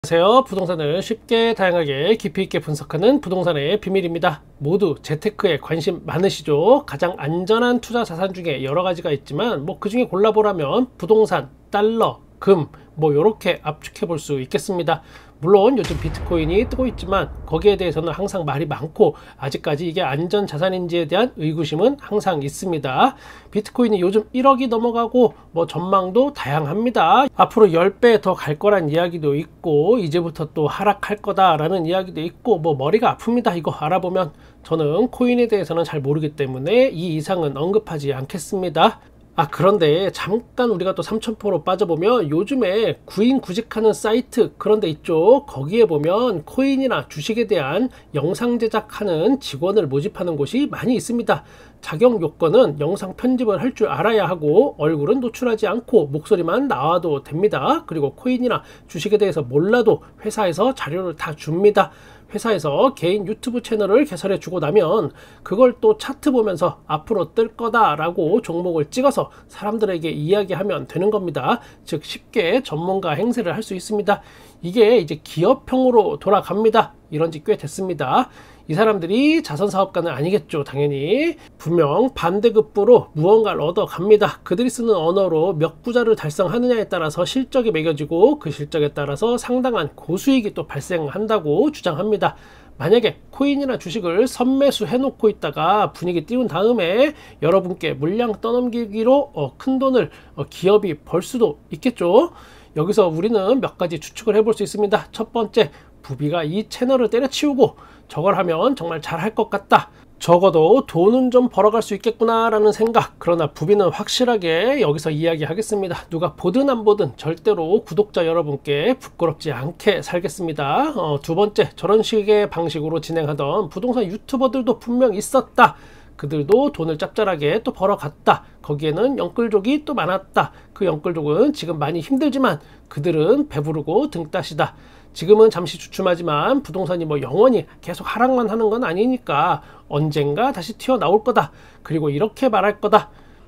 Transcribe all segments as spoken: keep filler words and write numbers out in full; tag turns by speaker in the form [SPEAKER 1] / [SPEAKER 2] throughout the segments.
[SPEAKER 1] 안녕하세요. 부동산을 쉽게 다양하게 깊이 있게 분석하는 부동산의 비밀입니다. 모두 재테크에 관심 많으시죠? 가장 안전한 투자 자산 중에 여러 가지가 있지만 뭐 그 중에 골라보라면 부동산, 달러, 금 뭐 이렇게 압축해 볼 수 있겠습니다. 물론 요즘 비트코인이 뜨고 있지만 거기에 대해서는 항상 말이 많고 아직까지 이게 안전 자산인지에 대한 의구심은 항상 있습니다. 비트코인이 요즘 일억이 넘어가고 뭐 전망도 다양합니다. 앞으로 십 배 더 갈 거란 이야기도 있고 이제부터 또 하락할 거다라는 이야기도 있고 뭐 머리가 아픕니다. 이거 알아보면. 저는 코인에 대해서는 잘 모르기 때문에 이 이상은 언급하지 않겠습니다. 아 그런데 잠깐 우리가 또 삼천 포로 빠져보면 요즘에 구인구직하는 사이트 그런 데 있죠. 거기에 보면 코인이나 주식에 대한 영상 제작하는 직원을 모집하는 곳이 많이 있습니다. 자격 요건은 영상 편집을 할 줄 알아야 하고 얼굴은 노출하지 않고 목소리만 나와도 됩니다. 그리고 코인이나 주식에 대해서 몰라도 회사에서 자료를 다 줍니다. 회사에서 개인 유튜브 채널을 개설해 주고 나면 그걸 또 차트 보면서 앞으로 뜰 거다 라고 종목을 찍어서 사람들에게 이야기하면 되는 겁니다. 즉 쉽게 전문가 행세를 할 수 있습니다. 이게 이제 기업형으로 돌아갑니다. 이런 지 꽤 됐습니다. 이 사람들이 자선사업가는 아니겠죠. 당연히 분명 반대급부로 무언가를 얻어갑니다. 그들이 쓰는 언어로 몇 구자를 달성하느냐에 따라서 실적이 매겨지고 그 실적에 따라서 상당한 고수익이 또 발생한다고 주장합니다. 만약에 코인이나 주식을 선매수 해놓고 있다가 분위기 띄운 다음에 여러분께 물량 떠넘기기로 어, 큰 돈을 어, 기업이 벌 수도 있겠죠. 여기서 우리는 몇 가지 추측을 해볼 수 있습니다. 첫 번째, 부비가 이 채널을 때려치우고 저걸 하면 정말 잘할 것 같다. 적어도 돈은 좀 벌어갈 수 있겠구나 라는 생각. 그러나 부비는 확실하게 여기서 이야기하겠습니다. 누가 보든 안 보든 절대로 구독자 여러분께 부끄럽지 않게 살겠습니다. 어, 두 번째, 저런 식의 방식으로 진행하던 부동산 유튜버들도 분명 있었다. 그들도 돈을 짭짤하게 또 벌어갔다. 거기에는 영끌족이 또 많았다. 그 영끌족은 지금 많이 힘들지만 그들은 배부르고 등따시다. 지금은 잠시 주춤하지만 부동산이 뭐 영원히 계속 하락만 하는 건 아니니까 언젠가 다시 튀어나올 거다. 그리고 이렇게 말할 거다.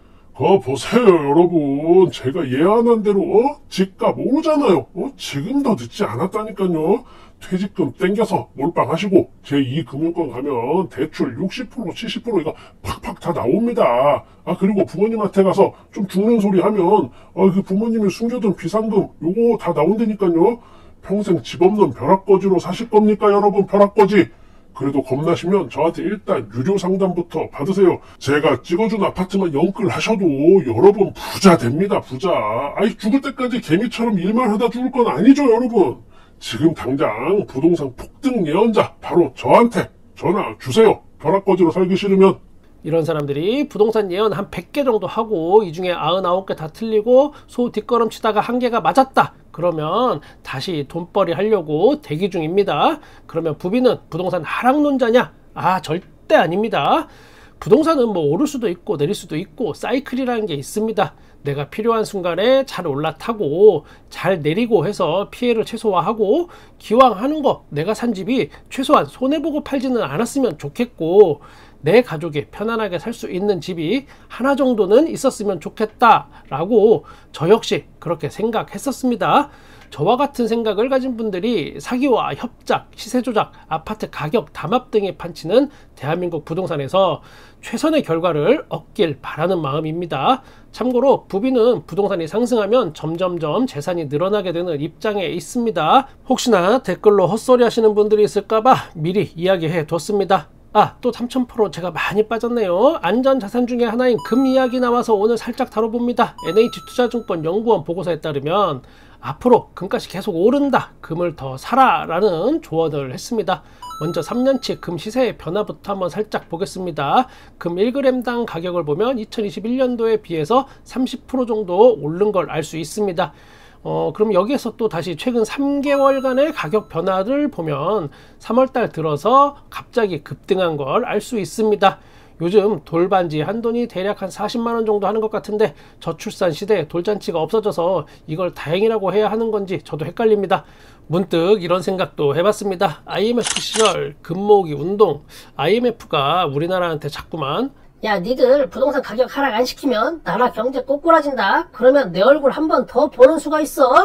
[SPEAKER 2] 거 보세요 여러분, 제가 예언한 대로 어? 집값 오르잖아요. 어? 지금도 늦지 않았다니까요. 퇴직금 땡겨서 몰빵하시고 제이 금융권 가면 대출 육십 퍼센트 칠십 퍼센트 이거 팍팍 다 나옵니다. 아 그리고 부모님한테 가서 좀 죽는 소리 하면 아, 그 부모님이 숨겨둔 비상금 요거 다 나온다니까요. 평생 집 없는 벼락거지로 사실 겁니까 여러분? 벼락거지. 그래도 겁나시면 저한테 일단 유료 상담부터 받으세요. 제가 찍어준 아파트만 영끌 하셔도 여러분 부자 됩니다. 부자. 아이 죽을 때까지 개미처럼 일만 하다 죽을 건 아니죠 여러분. 지금 당장 부동산 폭등 예언자 바로 저한테 전화 주세요. 벼락거지로 살기 싫으면.
[SPEAKER 1] 이런 사람들이 부동산 예언 한 백 개 정도 하고 이 중에 구십구 개 다 틀리고 소 뒷걸음치다가 한 개가 맞았다. 그러면 다시 돈벌이 하려고 대기 중입니다. 그러면 부비는 부동산 하락론자냐? 아 절대 아닙니다. 부동산은 뭐 오를 수도 있고 내릴 수도 있고 사이클이라는 게 있습니다. 내가 필요한 순간에 잘 올라타고 잘 내리고 해서 피해를 최소화하고 기왕 하는 거 내가 산 집이 최소한 손해보고 팔지는 않았으면 좋겠고 내 가족이 편안하게 살 수 있는 집이 하나 정도는 있었으면 좋겠다 라고 저 역시 그렇게 생각했었습니다. 저와 같은 생각을 가진 분들이 사기와 협작, 시세조작, 아파트 가격 담합 등에 판치는 대한민국 부동산에서 최선의 결과를 얻길 바라는 마음입니다. 참고로 부비는 부동산이 상승하면 점점점 재산이 늘어나게 되는 입장에 있습니다. 혹시나 댓글로 헛소리 하시는 분들이 있을까봐 미리 이야기해 뒀습니다. 아, 또 삼천 퍼센트 제가 많이 빠졌네요. 안전자산 중에 하나인 금 이야기 나와서 오늘 살짝 다뤄봅니다. 엔에이치투자증권 연구원 보고서에 따르면 앞으로 금값이 계속 오른다. 금을 더 사라 라는 조언을 했습니다. 먼저 삼 년치 금 시세의 변화부터 한번 살짝 보겠습니다. 금 일 그램당 가격을 보면 이천이십일 년도에 비해서 삼십 퍼센트 정도 오른 걸 알 수 있습니다. 어, 그럼 여기에서 또 다시 최근 삼 개월간의 가격 변화를 보면 삼월달 들어서 갑자기 급등한 걸 알 수 있습니다. 요즘 돌반지 한 돈이 대략 한 사십만 원 정도 하는 것 같은데 저출산 시대에 돌잔치가 없어져서 이걸 다행이라고 해야 하는 건지 저도 헷갈립니다. 문득 이런 생각도 해봤습니다. 아이엠에프 시절 금 모으기 운동, 아이엠에프가 우리나라한테 자꾸만
[SPEAKER 3] 야, 니들 부동산 가격 하락 안 시키면 나라 경제 꼬꾸라진다. 그러면 내 얼굴 한 번 더 보는 수가 있어.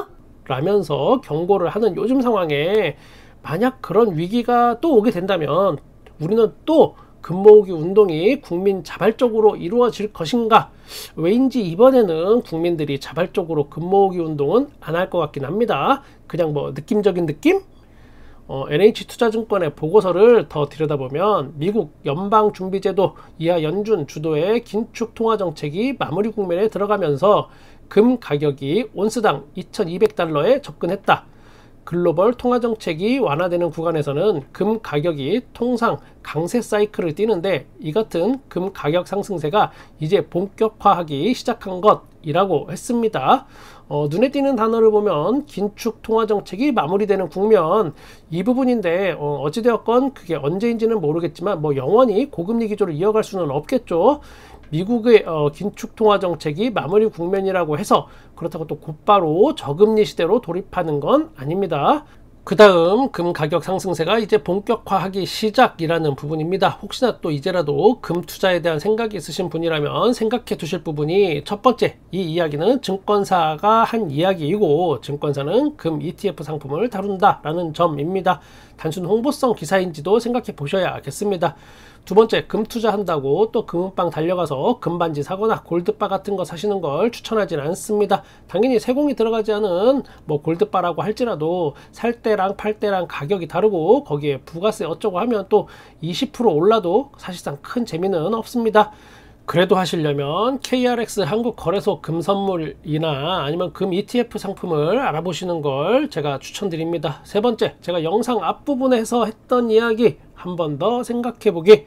[SPEAKER 1] 라면서 경고를 하는 요즘 상황에 만약 그런 위기가 또 오게 된다면 우리는 또 금모으기 운동이 국민 자발적으로 이루어질 것인가? 왜인지 이번에는 국민들이 자발적으로 금모으기 운동은 안 할 것 같긴 합니다. 그냥 뭐 느낌적인 느낌? 어, 엔에이치투자증권의 보고서를 더 들여다보면 미국 연방준비제도 이하 연준 주도의 긴축 통화정책이 마무리 국면에 들어가면서 금 가격이 온스당 이천이백 달러에 접근했다. 글로벌 통화정책이 완화되는 구간에서는 금 가격이 통상 강세 사이클을 띠는데 이 같은 금 가격 상승세가 이제 본격화하기 시작한 것이라고 했습니다. 어, 눈에 띄는 단어를 보면 긴축 통화정책이 마무리되는 국면, 이 부분인데 어, 어찌되었건 그게 언제인지는 모르겠지만 뭐 영원히 고금리 기조를 이어갈 수는 없겠죠. 미국의 어, 긴축 통화 정책이 마무리 국면이라고 해서 그렇다고 또 곧바로 저금리 시대로 돌입하는 건 아닙니다. 그 다음 금 가격 상승세가 이제 본격화하기 시작이라는 부분입니다. 혹시나 또 이제라도 금 투자에 대한 생각이 있으신 분이라면 생각해 두실 부분이, 첫 번째, 이 이야기는 증권사가 한 이야기이고 증권사는 금 이티에프 상품을 다룬다 라는 점입니다. 단순 홍보성 기사인지도 생각해 보셔야겠습니다. 두 번째, 금 투자한다고 또 금은방 달려가서 금반지 사거나 골드바 같은 거 사시는 걸 추천하진 않습니다. 당연히 세공이 들어가지 않은 뭐 골드바라고 할지라도 살 때랑 팔 때랑 가격이 다르고 거기에 부가세 어쩌고 하면 또 이십 퍼센트 올라도 사실상 큰 재미는 없습니다. 그래도 하시려면 케이알엑스 한국거래소 금선물이나 아니면 금 이티에프 상품을 알아보시는 걸 제가 추천드립니다. 세 번째, 제가 영상 앞부분에서 했던 이야기 한 번 더 생각해보기.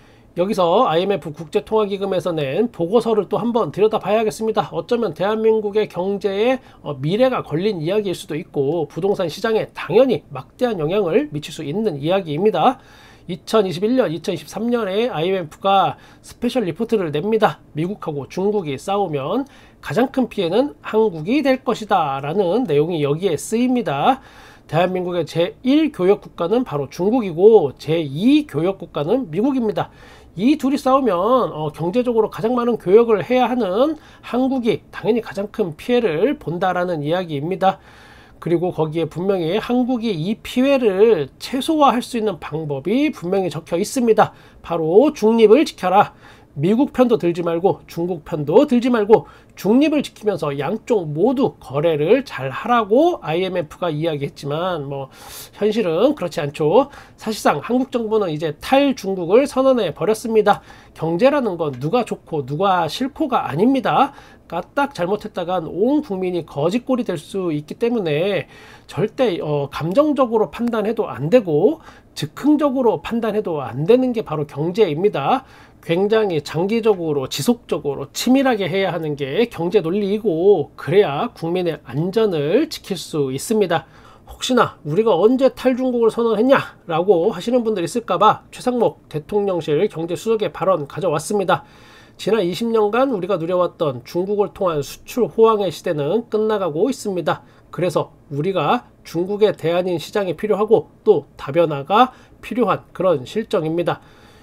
[SPEAKER 1] 여기서 아이엠에프 국제통화기금에서 낸 보고서를 또 한번 들여다봐야겠습니다. 어쩌면 대한민국의 경제에 미래가 걸린 이야기일 수도 있고 부동산 시장에 당연히 막대한 영향을 미칠 수 있는 이야기입니다. 이천이십일 년, 이천이십삼 년에 아이엠에프가 스페셜 리포트를 냅니다. 미국하고 중국이 싸우면 가장 큰 피해는 한국이 될 것이다 라는 내용이 여기에 쓰입니다. 대한민국의 제일 교역국가는 바로 중국이고 제이 교역국가는 미국입니다. 이 둘이 싸우면 어, 경제적으로 가장 많은 교역을 해야 하는 한국이 당연히 가장 큰 피해를 본다라는 이야기입니다. 그리고 거기에 분명히 한국이 이 피해를 최소화할 수 있는 방법이 분명히 적혀 있습니다. 바로 중립을 지켜라. 미국 편도 들지 말고 중국 편도 들지 말고 중립을 지키면서 양쪽 모두 거래를 잘 하라고 아이엠에프가 이야기했지만 뭐 현실은 그렇지 않죠. 사실상 한국 정부는 이제 탈중국을 선언해 버렸습니다. 경제라는 건 누가 좋고 누가 싫고가 아닙니다. 까딱 잘못했다간 온 국민이 거짓골이 될 수 있기 때문에 절대 어, 감정적으로 판단해도 안 되고 즉흥적으로 판단해도 안 되는 게 바로 경제입니다. 굉장히 장기적으로 지속적으로 치밀하게 해야 하는 게 경제 논리이고 그래야 국민의 안전을 지킬 수 있습니다. 혹시나 우리가 언제 탈중국을 선언했냐 라고 하시는 분들이 있을까봐 최상목 대통령실 경제수석의 발언 가져왔습니다. 지난 이십 년간 우리가 누려왔던 중국을 통한 수출 호황의 시대는 끝나가고 있습니다. 그래서 우리가 중국의 대안인 시장이 필요하고 또 다변화가 필요한 그런 실정입니다.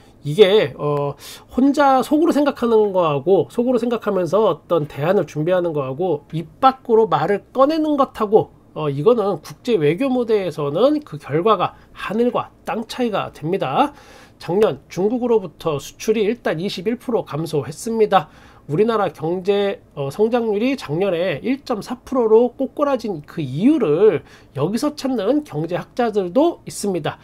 [SPEAKER 1] 이게 어 혼자 속으로 생각하는 거하고 속으로 생각하면서 어떤 대안을 준비하는 거하고 입 밖으로 말을 꺼내는 것하고 어 이거는 국제 외교 무대에서는 그 결과가 하늘과 땅 차이가 됩니다. 작년 중국으로부터 수출이 일단 이십일 퍼센트 감소했습니다. 우리나라 경제 어, 성장률이 작년에 일 점 사 퍼센트로 꼬꾸라진 그 이유를 여기서 찾는 경제학자들도 있습니다.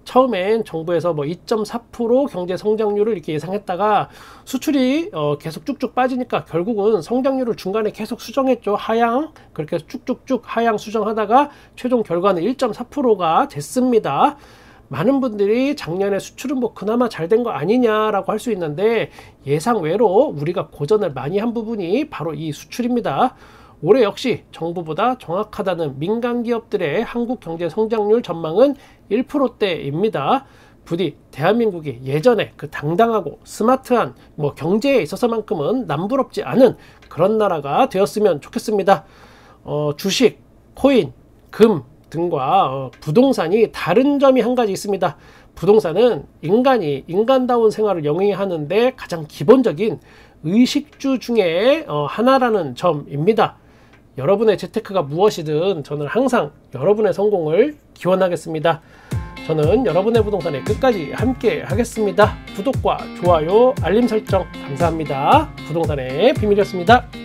[SPEAKER 1] 처음엔 정부에서 뭐 이 점 사 퍼센트 경제 성장률을 이렇게 예상했다가 수출이 어 계속 쭉쭉 빠지니까 결국은 성장률을 중간에 계속 수정했죠. 하향. 그렇게 쭉쭉쭉 하향 수정하다가 최종 결과는 일 점 사 퍼센트가 됐습니다. 많은 분들이 작년에 수출은 뭐 그나마 잘 된 거 아니냐라고 할 수 있는데 예상 외로 우리가 고전을 많이 한 부분이 바로 이 수출입니다. 올해 역시 정부보다 정확하다는 민간 기업들의 한국 경제 성장률 전망은 일 퍼센트대입니다. 부디 대한민국이 예전에 그 당당하고 스마트한 뭐 경제에 있어서만큼은 남부럽지 않은 그런 나라가 되었으면 좋겠습니다. 어, 주식, 코인, 금 등과 어, 부동산이 다른 점이 한 가지 있습니다. 부동산은 인간이 인간다운 생활을 영위하는데 가장 기본적인 의식주 중에 어, 하나라는 점입니다. 여러분의 재테크가 무엇이든 저는 항상 여러분의 성공을 기원하겠습니다. 저는 여러분의 부동산에 끝까지 함께 하겠습니다. 구독과 좋아요, 알림 설정 감사합니다. 부동산의 비밀이었습니다.